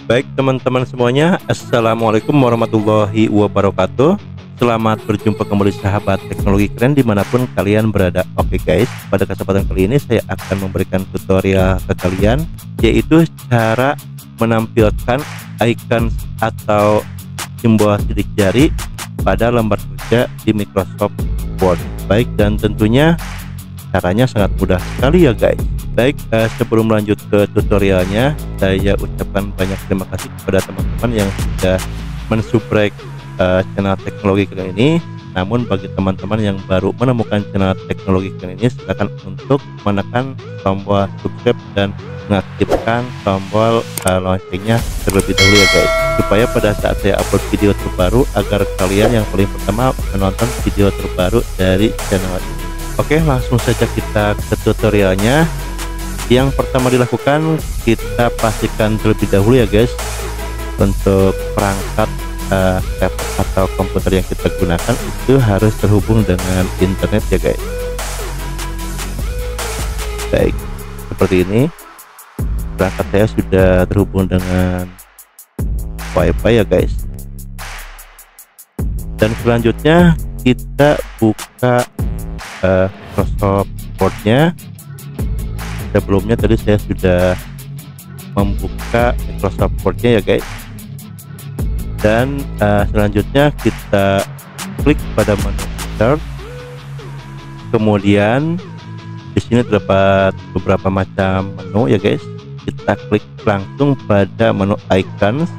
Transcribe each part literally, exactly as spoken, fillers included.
Baik teman-teman semuanya, assalamualaikum warahmatullahi wabarakatuh. Selamat berjumpa kembali sahabat teknologi keren dimanapun kalian berada. Oke guys, pada kesempatan kali ini saya akan memberikan tutorial ke kalian, yaitu cara menampilkan icon atau simbol sidik jari pada lembar kerja di Microsoft Word. Baik, dan tentunya caranya sangat mudah sekali ya guys. Baik, eh, sebelum lanjut ke tutorialnya, saya ucapkan banyak terima kasih kepada teman-teman yang sudah mensubscribe eh, channel teknologi keren ini. Namun bagi teman-teman yang baru menemukan channel teknologi keren ini, silakan untuk menekan tombol subscribe dan mengaktifkan tombol eh, loncengnya terlebih dahulu ya guys, supaya pada saat saya upload video terbaru agar kalian yang paling pertama menonton video terbaru dari channel ini. Oke, langsung saja kita ke tutorialnya. Yang pertama dilakukan, kita pastikan terlebih dahulu ya guys, untuk perangkat uh, laptop atau komputer yang kita gunakan itu harus terhubung dengan internet ya guys. Baik, seperti ini perangkat saya sudah terhubung dengan wifi ya guys. Dan selanjutnya kita buka uh, Microsoft Word-nya. Sebelumnya tadi saya sudah membuka Microsoft Word-nya ya guys. Dan uh, selanjutnya kita klik pada menu Start. Kemudian di sini terdapat beberapa macam menu ya guys. Kita klik langsung pada menu Icons.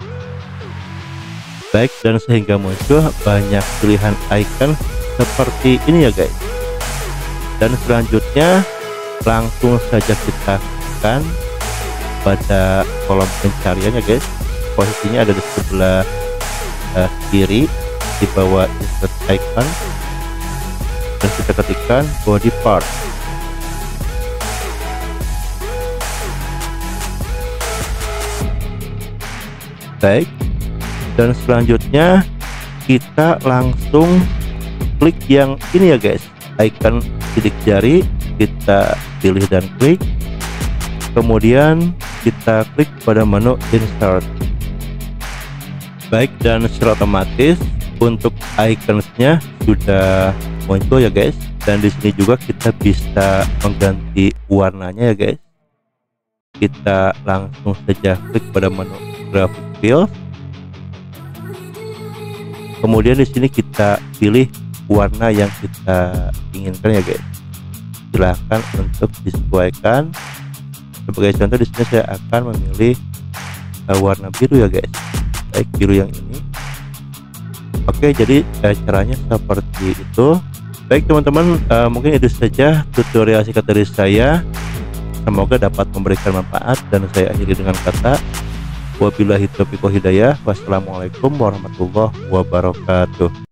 Baik, dan sehingga muncul banyak pilihan icon seperti ini ya guys. Dan selanjutnya langsung saja kita tekan pada kolom pencarian ya guys. Posisinya ada di sebelah uh, kiri di bawah insert icon, dan kita ketikkan body part. Baik, dan selanjutnya kita langsung klik yang ini ya guys, icon sidik jari. Kita pilih dan klik, kemudian kita klik pada menu insert. Baik, dan secara otomatis untuk iconsnya sudah muncul ya guys. Dan di sini juga kita bisa mengganti warnanya ya guys. Kita langsung saja klik pada menu graphic fill, kemudian di sini kita pilih warna yang kita inginkan ya guys. Silahkan untuk disesuaikan. Sebagai contoh di sini saya akan memilih uh, warna biru ya guys. Baik, biru yang ini. Oke, jadi uh, caranya seperti itu. Baik teman-teman, uh, mungkin itu saja tutorial singkat dari saya. Semoga dapat memberikan manfaat, dan saya akhiri dengan kata wabillahi taufiq wal hidayah. Wassalamualaikum warahmatullahi wabarakatuh.